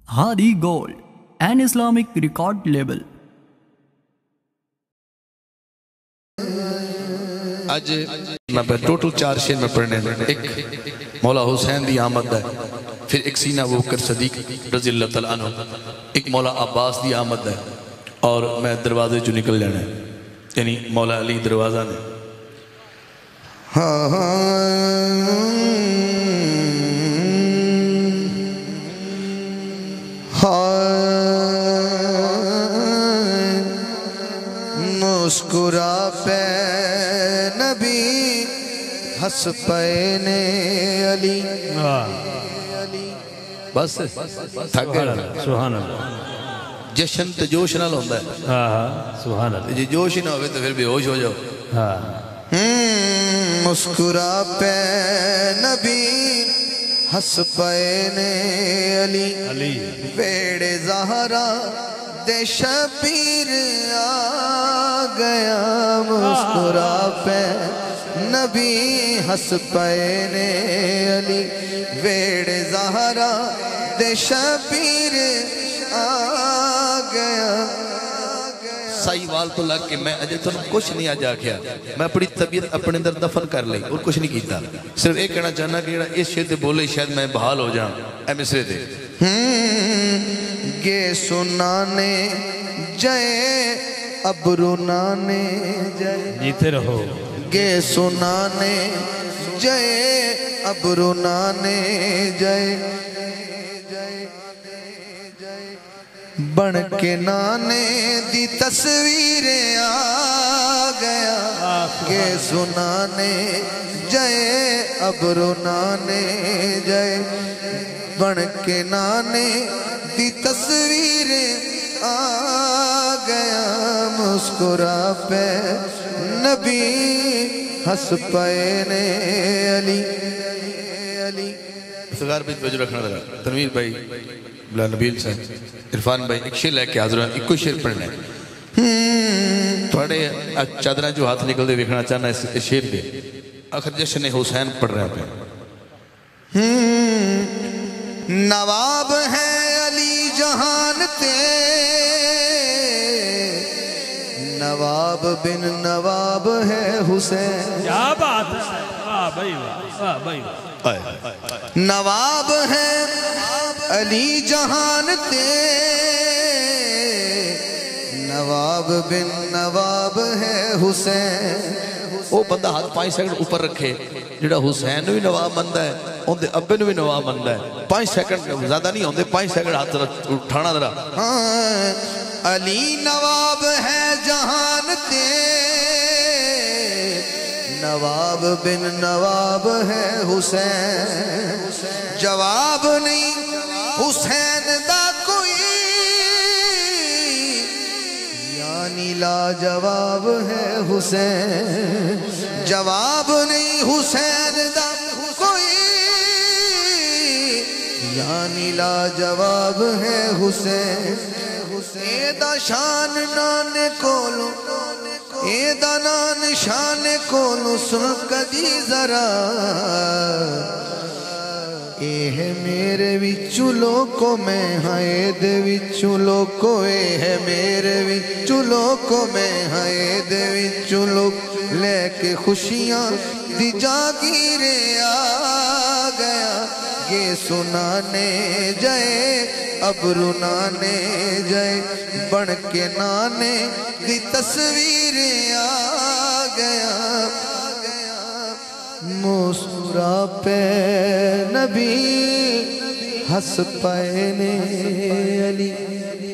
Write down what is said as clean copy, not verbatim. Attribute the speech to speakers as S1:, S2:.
S1: Hadi Gold, an Islamic record label.
S2: آج میں total 4 شعر میں پڑھنے ہیں. ایک مولا حسین دی آمد ہے، پھر ایک سینہ ابو بکر صدیق رضی اللہ تعالیٰ عنہ، ایک مولا عباس دی آمد ہے، اور میں دروازے جو نکل جانا ہے، یعنی مولا علی دروازہ نے.
S3: مسکرا پہ نبی ہس پہ نے علی.
S2: بس تھک گئے.
S4: سبحان اللہ.
S2: جشن تے جوش نہ لوندا ہے.
S4: سبحان اللہ.
S2: جی جوش ہی نہ ہوئے تو پھر بے ہوش ہو جاؤ.
S3: مسکرا پہ نبی ہس پہ نے علی. ویڑ زہرا دے شبیر آ گیا. مسکرا پہ نبی ہس پہ نے علی. ویڑ زہرا دے شبیر آ گیا.
S2: سائی وال تو لگ کے میں اجے تو کچھ نہیں آجا کیا، میں اپنی طبیعت اپنے اندر دفن کر لی اور کچھ نہیں کیتا. صرف ایک کہنا چاہنا کہ اس شعر تے بولے شاید میں بحال ہو جاؤں. اے مصرے تے
S3: گے سنانے جائے ابرو نانے جائے.
S4: جیتے رہو.
S3: گے سنانے جائے ابرو نانے جائے. بن کے نانے دی تصویریں آ گیا. گے سنانے جائے ابرو نانے جائے. بن کے نانے دی تصویریں آ گیا. مسکرا پہ نبی ہس پہ نے علی.
S2: افتخار بھائی توجہ رکھنا ذرا. تنویر بھائی، بلا نبیل صاحب، عرفان بھائی ایک شعر لے کے حاضر ہیں. ایک کوئی شعر پڑھنا ہے. تھوڑے چادریں جو ہاتھ نکل دے دیکھنا چاہنا اس شعر کے. آخر جشن حسین پڑھ رہے ہیں.
S3: نواب ہے علی جہان تے نواب بن نواب ہے حسین.
S4: کیا بات ہے. واہ بھائی واہ، واہ بھائی واہ.
S3: نواب ہے علی جہان تے نواب بن نواب ہے حسین.
S2: وہ بندہ ہاتھ 5 سیکنڈ اوپر رکھے جڑا حسین بھی نواب بندہ ہے، ان دے ابے بھی نواب بندہ ہے. 5 سیکنڈ زیادہ نہیں ہوندے، 5 سیکنڈ ہاتھ اٹھانا ذرا.
S3: علی نواب ہے جہان تے نواب بن نواب ہے حسین. جواب نہیں حسین دا کوئی، یعنی لا جواب ہے حسین. جواب نہیں حسین دا کوئی، یعنی لا جواب ہے حسین. اے دا شان نان کولو، اے دا نان شان کولو سن کدی ذرا. اے ہے میرے وچو لوکو میں ہائے دے وچو لوکو. اے ہے میرے وچو لوکو میں ہائے دے وچو لوکو. لے کے خوشیاں دی جاگیریں آ گیا. یہ سنانے جائے ابرو نانے جائے. بن کے نانے دی تصویریں آ گیا. مسکرا پہ نبی ہس پہ نے علی.